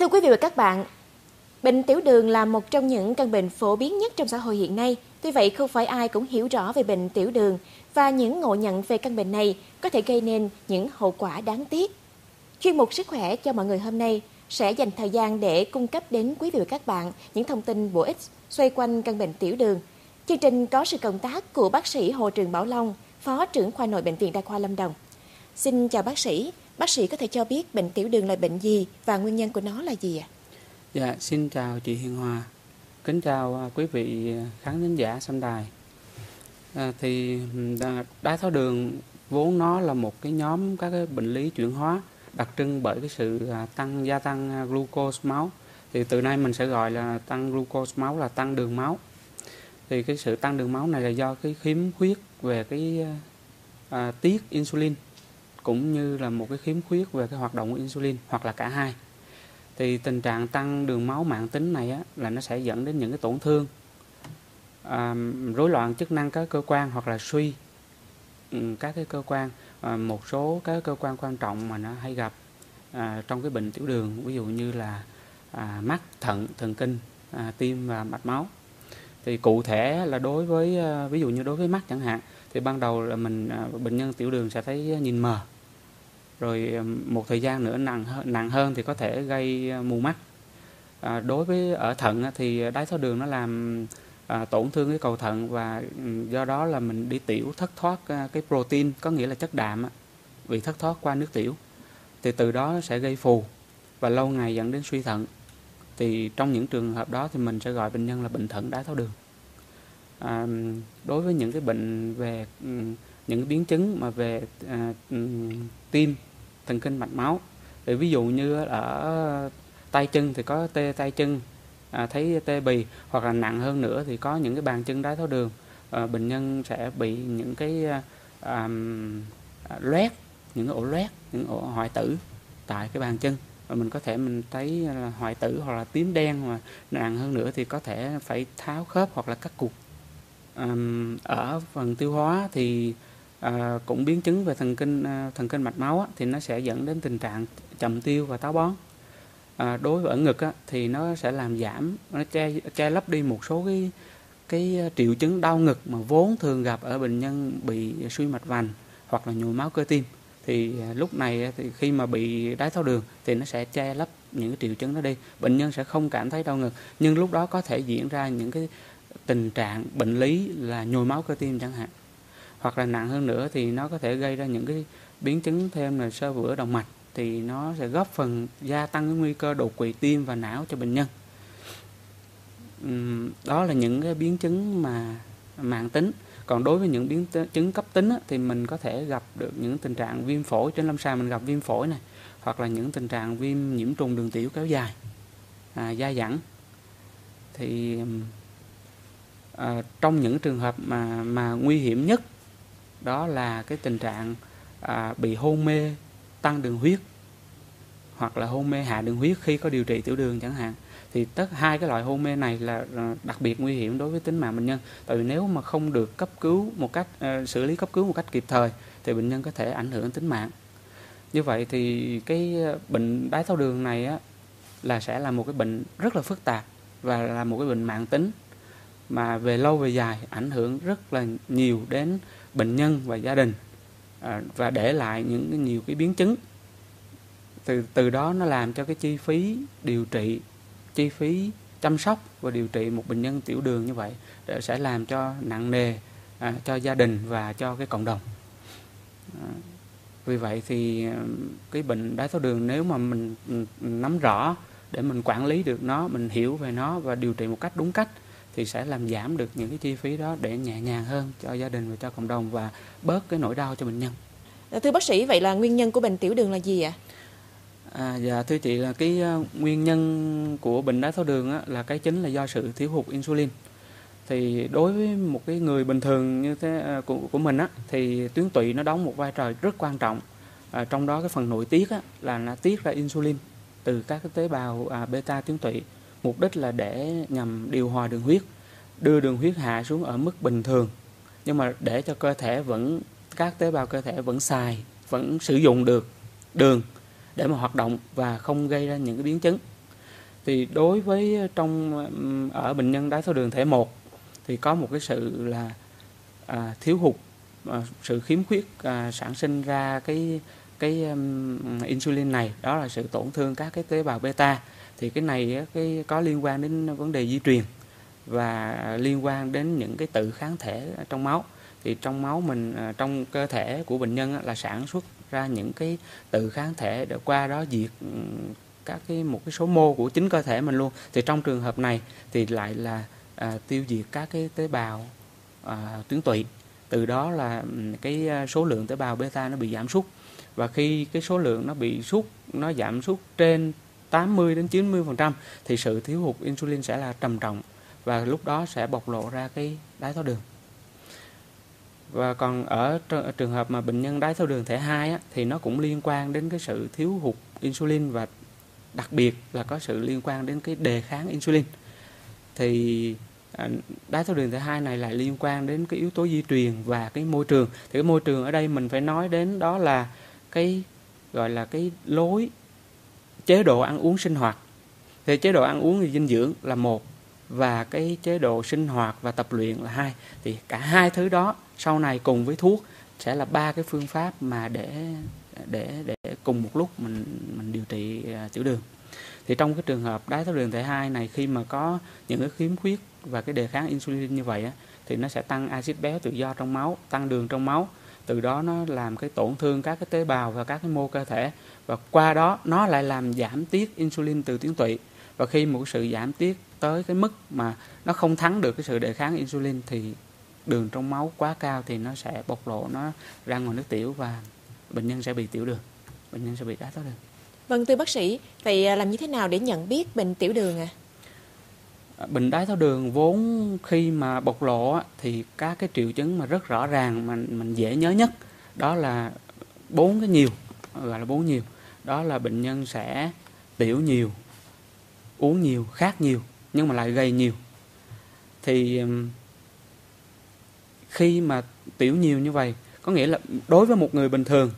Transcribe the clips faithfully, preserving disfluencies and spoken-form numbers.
Thưa quý vị và các bạn, bệnh tiểu đường là một trong những căn bệnh phổ biến nhất trong xã hội hiện nay. Tuy vậy, không phải ai cũng hiểu rõ về bệnh tiểu đường và những ngộ nhận về căn bệnh này có thể gây nên những hậu quả đáng tiếc. Chuyên mục Sức khỏe cho mọi người hôm nay sẽ dành thời gian để cung cấp đến quý vị và các bạn những thông tin bổ ích xoay quanh căn bệnh tiểu đường. Chương trình có sự cộng tác của bác sĩ Hồ Trường Bảo Long, Phó trưởng khoa nội Bệnh viện Đa khoa Lâm Đồng. Xin chào bác sĩ. Bác sĩ có thể cho biết bệnh tiểu đường là bệnh gì và nguyên nhân của nó là gì ạ? Dạ, xin chào chị Hiền Hòa. Kính chào quý vị khán thính giả xem đài. À, thì đái tháo đường vốn nó là một cái nhóm các cái bệnh lý chuyển hóa đặc trưng bởi cái sự tăng gia tăng glucose máu. Thì từ nay mình sẽ gọi là tăng glucose máu là tăng đường máu. Thì cái sự tăng đường máu này là do cái khiếm khuyết về cái à, tiết insulin cũng như là một cái khiếm khuyết về cái hoạt động của insulin hoặc là cả hai. Thì tình trạng tăng đường máu mãn tính này á, là nó sẽ dẫn đến những cái tổn thương, à, rối loạn chức năng các cơ quan hoặc là suy um, các cái cơ quan, à, một số các cơ quan quan trọng mà nó hay gặp à, trong cái bệnh tiểu đường, ví dụ như là à, mắt, thận, thần kinh, à, tim và mạch máu. Thì cụ thể là đối với à, ví dụ như đối với mắt chẳng hạn, thì ban đầu là mình à, bệnh nhân tiểu đường sẽ thấy nhìn mờ. Rồi một thời gian nữa nặng nặng hơn thì có thể gây mù mắt. À, đối với ở thận thì đái tháo đường nó làm à, tổn thương cái cầu thận, và do đó là mình đi tiểu thất thoát cái protein, có nghĩa là chất đạm bị thất thoát qua nước tiểu. Thì từ đó sẽ gây phù và lâu ngày dẫn đến suy thận. Thì trong những trường hợp đó thì mình sẽ gọi bệnh nhân là bệnh thận đái tháo đường. À, đối với những cái bệnh về những cái biến chứng mà về à, tim, thần kinh, mạch máu, thì ví dụ như ở tay chân thì có tê tay chân, à, thấy tê bì, hoặc là nặng hơn nữa thì có những cái bàn chân đái tháo đường, à, bệnh nhân sẽ bị những cái à, loét, những cái ổ loét, những ổ hoại tử tại cái bàn chân, và mình có thể mình thấy là hoại tử hoặc là tím đen, mà nặng hơn nữa thì có thể phải tháo khớp hoặc là cắt cụt. À, ở phần tiêu hóa thì À, cũng biến chứng về thần kinh à, thần kinh mạch máu á, thì nó sẽ dẫn đến tình trạng chậm tiêu và táo bón. À, đối với ở ngực á, thì nó sẽ làm giảm, nó che, che lấp đi một số cái cái triệu chứng đau ngực mà vốn thường gặp ở bệnh nhân bị suy mạch vành hoặc là nhồi máu cơ tim. Thì à, lúc này thì khi mà bị đái tháo đường thì nó sẽ che lấp những cái triệu chứng đó đi, bệnh nhân sẽ không cảm thấy đau ngực, nhưng lúc đó có thể diễn ra những cái tình trạng bệnh lý là nhồi máu cơ tim chẳng hạn. Hoặc là nặng hơn nữa thì nó có thể gây ra những cái biến chứng thêm là xơ vữa động mạch, thì nó sẽ góp phần gia tăng cái nguy cơ đột quỵ tim và não cho bệnh nhân. Uhm, đó là những cái biến chứng mà mãn tính. Còn đối với những biến chứng cấp tính á, thì mình có thể gặp được những tình trạng viêm phổi. Trên lâm sàng mình gặp viêm phổi này, hoặc là những tình trạng viêm nhiễm trùng đường tiểu kéo dài, à, dai dẳng. Thì à, trong những trường hợp mà, mà nguy hiểm nhất, đó là cái tình trạng à, bị hôn mê tăng đường huyết hoặc là hôn mê hạ đường huyết khi có điều trị tiểu đường chẳng hạn. Thì tất hai cái loại hôn mê này là đặc biệt nguy hiểm đối với tính mạng bệnh nhân. Tại vì nếu mà không được cấp cứu một cách uh, xử lý cấp cứu một cách kịp thời thì bệnh nhân có thể ảnh hưởng đến tính mạng. Như vậy thì cái bệnh đái tháo đường này á, là sẽ là một cái bệnh rất là phức tạp và là một cái bệnh mãn tính mà về lâu về dài ảnh hưởng rất là nhiều đến bệnh nhân và gia đình, à, và để lại những nhiều cái biến chứng. Từ từ đó nó làm cho cái chi phí điều trị, chi phí chăm sóc và điều trị một bệnh nhân tiểu đường như vậy sẽ làm cho nặng nề à, cho gia đình và cho cái cộng đồng. À, vì vậy thì cái bệnh đái tháo đường nếu mà mình nắm rõ để mình quản lý được nó, mình hiểu về nó và điều trị một cách đúng cách thì sẽ làm giảm được những cái chi phí đó để nhẹ nhàng hơn cho gia đình và cho cộng đồng và bớt cái nỗi đau cho bệnh nhân. Thưa bác sĩ, vậy là nguyên nhân của bệnh tiểu đường là gì ạ? À, dạ thưa chị, là cái uh, nguyên nhân của bệnh đái tháo đường á, là cái chính là do sự thiếu hụt insulin. Thì đối với một cái người bình thường như thế uh, của, của mình á, thì tuyến tụy nó đóng một vai trò rất quan trọng. À, trong đó cái phần nội tiết á, là nó tiết ra insulin từ các cái tế bào à, beta tuyến tụy, mục đích là để nhằm điều hòa đường huyết, đưa đường huyết hạ xuống ở mức bình thường, nhưng mà để cho cơ thể vẫn, các tế bào cơ thể vẫn xài, vẫn sử dụng được đường để mà hoạt động và không gây ra những cái biến chứng. Thì đối với trong ở bệnh nhân đái tháo đường thể một thì có một cái sự là à, thiếu hụt, à, sự khiếm khuyết à, sản sinh ra cái cái um, insulin này, đó là sự tổn thương các cái tế bào beta. Thì cái này cái có liên quan đến vấn đề di truyền và liên quan đến những cái tự kháng thể trong máu. Thì trong máu mình, trong cơ thể của bệnh nhân là sản xuất ra những cái tự kháng thể để qua đó diệt các cái một cái số mô của chính cơ thể mình luôn. Thì trong trường hợp này thì lại là à, tiêu diệt các cái tế bào à, tuyến tụy. Từ đó là cái số lượng tế bào beta nó bị giảm sút. Và khi cái số lượng nó bị sút, nó giảm sút trên tám mươi đến chín mươi phần trăm thì sự thiếu hụt insulin sẽ là trầm trọng, và lúc đó sẽ bộc lộ ra cái đái tháo đường. Và còn ở trường hợp mà bệnh nhân đái tháo đường thể hai á, thì nó cũng liên quan đến cái sự thiếu hụt insulin, và đặc biệt là có sự liên quan đến cái đề kháng insulin. Thì đái tháo đường thể hai này lại liên quan đến cái yếu tố di truyền và cái môi trường. Thì cái môi trường ở đây mình phải nói đến đó là cái gọi là cái lối chế độ ăn uống sinh hoạt. Thì chế độ ăn uống và dinh dưỡng là một, và cái chế độ sinh hoạt và tập luyện là hai. Thì cả hai thứ đó sau này cùng với thuốc sẽ là ba cái phương pháp mà để để để cùng một lúc mình mình điều trị tiểu đường. Thì trong cái trường hợp đái tháo đường thể hai này, khi mà có những cái khiếm khuyết và cái đề kháng insulin như vậy á, thì nó sẽ tăng axit béo tự do trong máu, tăng đường trong máu. Từ đó nó làm cái tổn thương các cái tế bào và các cái mô cơ thể, và qua đó nó lại làm giảm tiết insulin từ tuyến tụy. Và khi một sự giảm tiết tới cái mức mà nó không thắng được cái sự đề kháng insulin thì đường trong máu quá cao thì nó sẽ bộc lộ nó ra ngoài nước tiểu, và bệnh nhân sẽ bị tiểu đường, bệnh nhân sẽ bị đái tháo đường. Vâng, thưa bác sĩ, vậy làm như thế nào để nhận biết bệnh tiểu đường à? Bệnh đái tháo đường vốn khi mà bộc lộ thì các cái triệu chứng mà rất rõ ràng mà mình dễ nhớ nhất đó là bốn cái nhiều, gọi là bốn nhiều. Đó là bệnh nhân sẽ tiểu nhiều, uống nhiều, khát nhiều, nhưng mà lại gầy nhiều. Thì khi mà tiểu nhiều như vậy, có nghĩa là đối với một người bình thường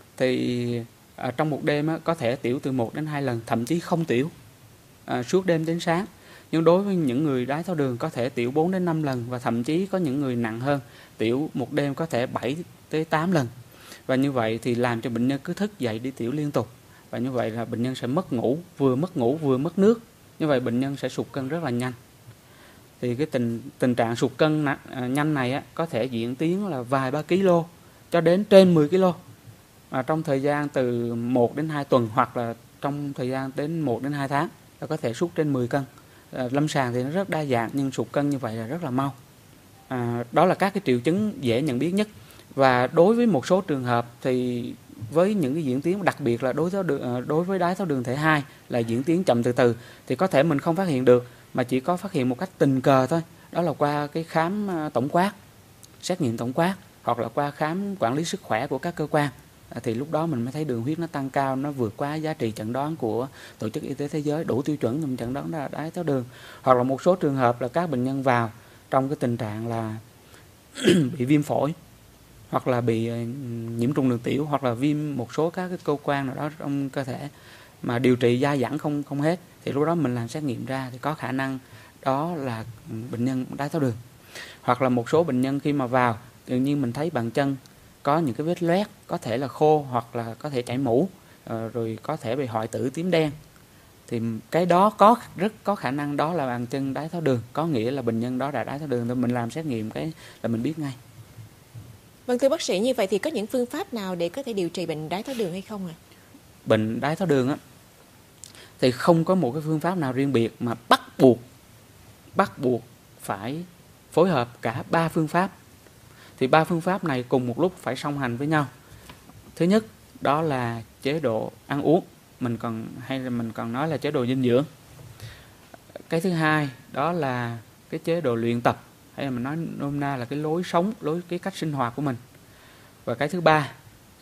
thì à, trong một đêm á, có thể tiểu từ một đến hai lần, thậm chí không tiểu à, suốt đêm đến sáng. Nhưng đối với những người đái tháo đường có thể tiểu bốn đến năm lần, và thậm chí có những người nặng hơn, tiểu một đêm có thể bảy tới tám lần. Và như vậy thì làm cho bệnh nhân cứ thức dậy đi tiểu liên tục. Và như vậy là bệnh nhân sẽ mất ngủ, vừa mất ngủ vừa mất nước. Như vậy bệnh nhân sẽ sụt cân rất là nhanh. Thì cái tình tình trạng sụt cân nhanh này á, có thể diễn tiến là vài ba kg cho đến trên mười kg. Và trong thời gian từ một đến hai tuần, hoặc là trong thời gian đến một đến hai tháng là có thể sút trên mười cân. À, lâm sàng thì nó rất đa dạng, nhưng sụt cân như vậy là rất là mau. À, đó là các cái triệu chứng dễ nhận biết nhất. Và đối với một số trường hợp thì với những cái diễn tiến, đặc biệt là đối với đối với đái tháo đường thể hai là diễn tiến chậm từ từ, thì có thể mình không phát hiện được, mà chỉ có phát hiện một cách tình cờ thôi. Đó là qua cái khám tổng quát, xét nghiệm tổng quát, hoặc là qua khám quản lý sức khỏe của các cơ quan. À, thì lúc đó mình mới thấy đường huyết nó tăng cao, nó vượt quá giá trị chẩn đoán của Tổ chức Y tế Thế giới, đủ tiêu chuẩn mình chẩn đoán là đái tháo đường. Hoặc là một số trường hợp là các bệnh nhân vào trong cái tình trạng là bị viêm phổi, hoặc là bị nhiễm trùng đường tiểu, hoặc là viêm một số các cái cơ quan nào đó trong cơ thể mà điều trị dai dẳng không không hết, thì lúc đó mình làm xét nghiệm ra thì có khả năng đó là bệnh nhân đái tháo đường. Hoặc là một số bệnh nhân khi mà vào tự nhiên mình thấy bàn chân có những cái vết loét, có thể là khô, hoặc là có thể chảy mũ, rồi có thể bị hoại tử tím đen, thì cái đó có rất có khả năng đó là bàn chân đái tháo đường, có nghĩa là bệnh nhân đó đã đái tháo đường, thì mình làm xét nghiệm cái là mình biết ngay. Vâng, thưa bác sĩ, như vậy thì có những phương pháp nào để có thể điều trị bệnh đái tháo đường hay không ạ? À? Bệnh đái tháo đường á thì không có một cái phương pháp nào riêng biệt, mà bắt buộc bắt buộc phải phối hợp cả ba phương pháp. Thì ba phương pháp này cùng một lúc phải song hành với nhau. Thứ nhất đó là chế độ ăn uống, mình còn hay là mình còn nói là chế độ dinh dưỡng. Cái thứ hai đó là cái chế độ luyện tập, hay là mình nói nôm na là cái lối sống, lối cái cách sinh hoạt của mình. Và cái thứ ba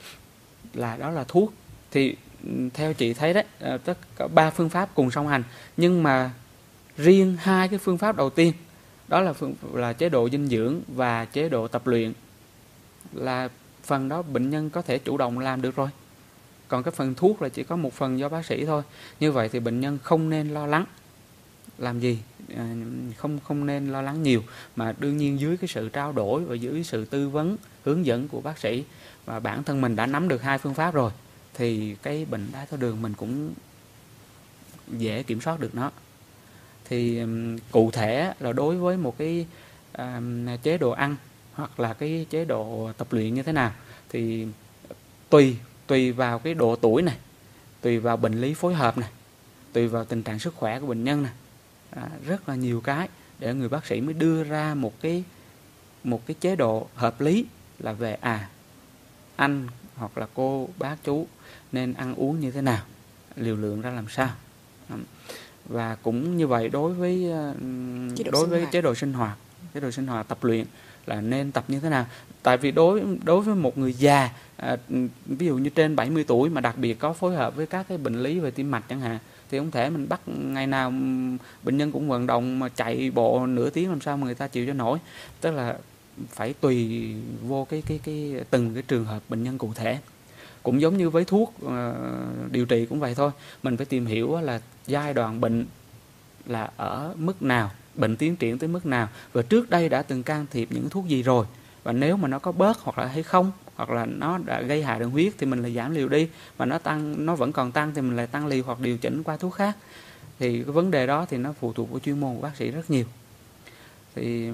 là đó là thuốc. Thì theo chị thấy đấy, tất cả ba phương pháp cùng song hành, nhưng mà riêng hai cái phương pháp đầu tiên, đó là phương là chế độ dinh dưỡng và chế độ tập luyện, là phần đó bệnh nhân có thể chủ động làm được rồi. Còn cái phần thuốc là chỉ có một phần do bác sĩ thôi. Như vậy thì bệnh nhân không nên lo lắng. Làm gì? À, không không nên lo lắng nhiều, mà đương nhiên dưới cái sự trao đổi và dưới sự tư vấn, hướng dẫn của bác sĩ, và bản thân mình đã nắm được hai phương pháp rồi, thì cái bệnh đái tháo đường mình cũng dễ kiểm soát được nó. Thì um, cụ thể là đối với một cái um, chế độ ăn hoặc là cái chế độ tập luyện như thế nào thì tùy tùy vào cái độ tuổi này, tùy vào bệnh lý phối hợp này, tùy vào tình trạng sức khỏe của bệnh nhân này, à, rất là nhiều cái để người bác sĩ mới đưa ra một cái một cái chế độ hợp lý là về à anh hoặc là cô bác chú nên ăn uống như thế nào, liều lượng ra làm sao. Và cũng như vậy đối với đối với chế độ sinh hoạt, chế độ sinh hoạt tập luyện là nên tập như thế nào. Tại vì đối đối với một người già, à, ví dụ như trên bảy mươi tuổi mà đặc biệt có phối hợp với các cái bệnh lý về tim mạch chẳng hạn, thì không thể mình bắt ngày nào bệnh nhân cũng vận động mà chạy bộ nửa tiếng làm sao mà người ta chịu cho nổi. Tức là phải tùy vô cái cái cái từng cái trường hợp bệnh nhân cụ thể. Cũng giống như với thuốc uh, điều trị cũng vậy thôi, mình phải tìm hiểu là giai đoạn bệnh là ở mức nào, bệnh tiến triển tới mức nào, và trước đây đã từng can thiệp những thuốc gì rồi, và nếu mà nó có bớt hoặc là hay không, hoặc là nó đã gây hại đường huyết thì mình lại giảm liều đi, mà nó tăng nó vẫn còn tăng thì mình lại tăng liều hoặc điều chỉnh qua thuốc khác. Thì cái vấn đề đó thì nó phụ thuộc vào chuyên môn của bác sĩ rất nhiều. Thì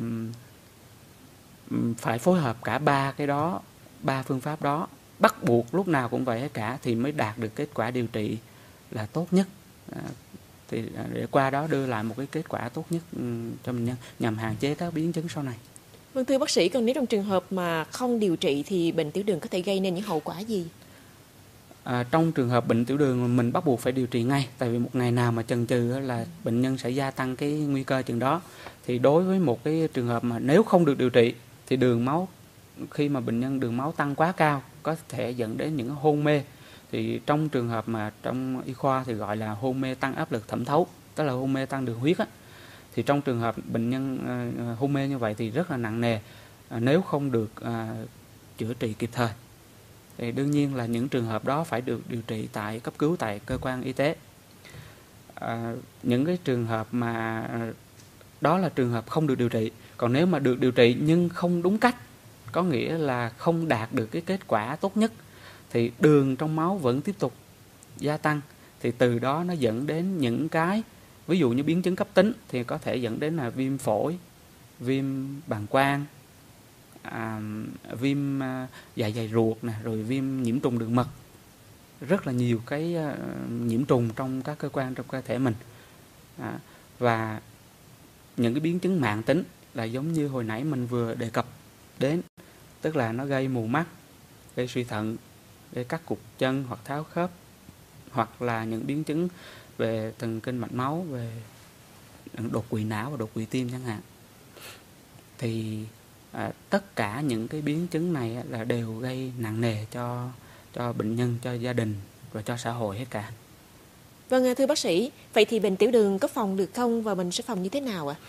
phải phối hợp cả ba cái đó, ba phương pháp đó, bắt buộc lúc nào cũng vậy hết cả thì mới đạt được kết quả điều trị là tốt nhất. À, thì để qua đó đưa lại một cái kết quả tốt nhất cho bệnh nhân nhằm hạn chế các biến chứng sau này. Vâng, thưa bác sĩ, còn nếu trong trường hợp mà không điều trị thì bệnh tiểu đường có thể gây nên những hậu quả gì? À, trong trường hợp bệnh tiểu đường mình bắt buộc phải điều trị ngay, tại vì một ngày nào mà chần chừ là bệnh nhân sẽ gia tăng cái nguy cơ chừng đó. Thì đối với một cái trường hợp mà nếu không được điều trị thì đường máu, khi mà bệnh nhân đường máu tăng quá cao có thể dẫn đến những hôn mê. Thì trong trường hợp mà trong y khoa thì gọi là hôn mê tăng áp lực thẩm thấu, tức là hôn mê tăng đường huyết á. Thì trong trường hợp bệnh nhân uh, hôn mê như vậy thì rất là nặng nề uh, nếu không được uh, chữa trị kịp thời. Thì đương nhiên là những trường hợp đó phải được điều trị tại cấp cứu tại cơ quan y tế. Uh, những cái trường hợp mà uh, đó là trường hợp không được điều trị. Còn nếu mà được điều trị nhưng không đúng cách, có nghĩa là không đạt được cái kết quả tốt nhất, thì đường trong máu vẫn tiếp tục gia tăng, thì từ đó nó dẫn đến những cái ví dụ như biến chứng cấp tính thì có thể dẫn đến là viêm phổi, viêm bàng quang, à, viêm à, dạ dày ruột nè, rồi viêm nhiễm trùng đường mật, rất là nhiều cái à, nhiễm trùng trong các cơ quan trong cơ thể mình. À, và những cái biến chứng mãn tính là giống như hồi nãy mình vừa đề cập đến, tức là nó gây mù mắt, gây suy thận, gây cắt cụt chân hoặc tháo khớp, hoặc là những biến chứng về thần kinh mạch máu, về đột quỵ não và đột quỵ tim chẳng hạn. Thì à, tất cả những cái biến chứng này là đều gây nặng nề cho cho bệnh nhân, cho gia đình và cho xã hội hết cả. Vâng, thưa bác sĩ, vậy thì bệnh tiểu đường có phòng được không và mình sẽ phòng như thế nào ạ?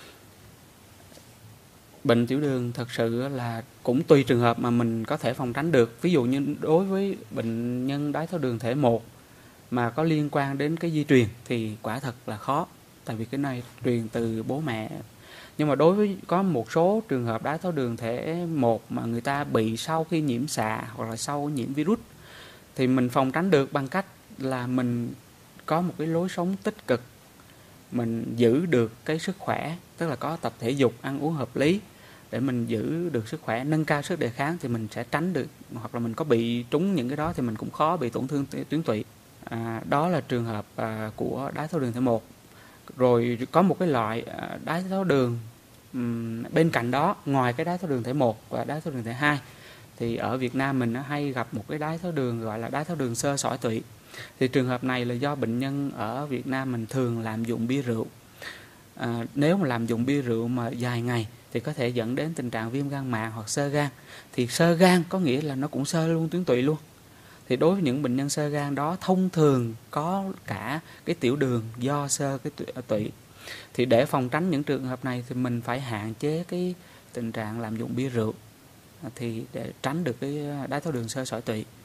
Bệnh tiểu đường thật sự là cũng tùy trường hợp mà mình có thể phòng tránh được. Ví dụ như đối với bệnh nhân đái tháo đường thể một mà có liên quan đến cái di truyền thì quả thật là khó, tại vì cái này truyền từ bố mẹ. Nhưng mà đối với có một số trường hợp đái tháo đường thể một mà người ta bị sau khi nhiễm xạ hoặc là sau nhiễm virus thì mình phòng tránh được bằng cách là mình có một cái lối sống tích cực, mình giữ được cái sức khỏe, tức là có tập thể dục, ăn uống hợp lý để mình giữ được sức khỏe, nâng cao sức đề kháng thì mình sẽ tránh được, hoặc là mình có bị trúng những cái đó thì mình cũng khó bị tổn thương tuyến tụy. À, đó là trường hợp à, của đái tháo đường thể một. Rồi có một cái loại à, đái tháo đường um, bên cạnh đó, ngoài cái đái tháo đường thể một và đái tháo đường thể hai thì ở Việt Nam mình nó hay gặp một cái đái tháo đường gọi là đái tháo đường xơ sỏi tụy. Thì trường hợp này là do bệnh nhân ở Việt Nam mình thường lạm dụng bia rượu. À, nếu mà lạm dụng bia rượu mà dài ngày thì có thể dẫn đến tình trạng viêm gan màng hoặc xơ gan. Thì xơ gan có nghĩa là nó cũng xơ luôn tuyến tụy luôn. Thì đối với những bệnh nhân xơ gan đó thông thường có cả cái tiểu đường do xơ cái tụy. Thì để phòng tránh những trường hợp này thì mình phải hạn chế cái tình trạng lạm dụng bia rượu, thì để tránh được cái đái tháo đường xơ sỏi tụy.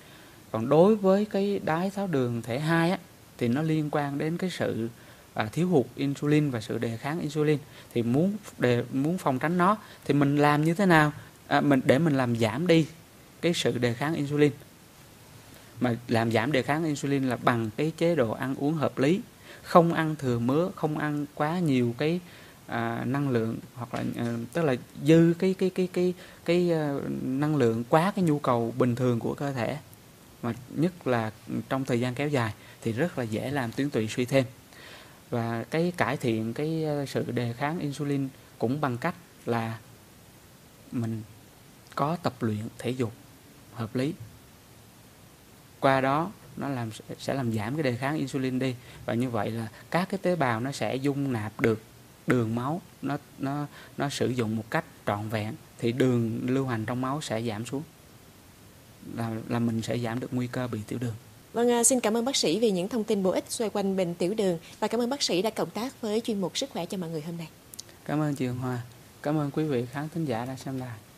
Còn đối với cái đái tháo đường thể hai á, thì nó liên quan đến cái sự à, thiếu hụt insulin và sự đề kháng insulin. Thì muốn đề, muốn phòng tránh nó thì mình làm như thế nào à, mình để mình làm giảm đi cái sự đề kháng insulin. Mà làm giảm đề kháng insulin là bằng cái chế độ ăn uống hợp lý, không ăn thừa mứa, không ăn quá nhiều cái à, năng lượng, hoặc là à, tức là dư cái cái cái cái cái, cái uh, năng lượng quá cái nhu cầu bình thường của cơ thể, mà nhất là trong thời gian kéo dài thì rất là dễ làm tuyến tụy suy thêm. Và cái cải thiện cái sự đề kháng insulin cũng bằng cách là mình có tập luyện thể dục hợp lý. Qua đó nó làm sẽ làm giảm cái đề kháng insulin đi, và như vậy là các cái tế bào nó sẽ dung nạp được đường máu, nó nó nó sử dụng một cách trọn vẹn, thì đường lưu hành trong máu sẽ giảm xuống, là là mình sẽ giảm được nguy cơ bị tiểu đường. Vâng, xin cảm ơn bác sĩ vì những thông tin bổ ích xoay quanh bệnh tiểu đường, và cảm ơn bác sĩ đã cộng tác với chuyên mục Sức khỏe cho mọi người hôm nay. Cảm ơn chị Hồng Hoa, cảm ơn quý vị khán thính giả đã xem đài.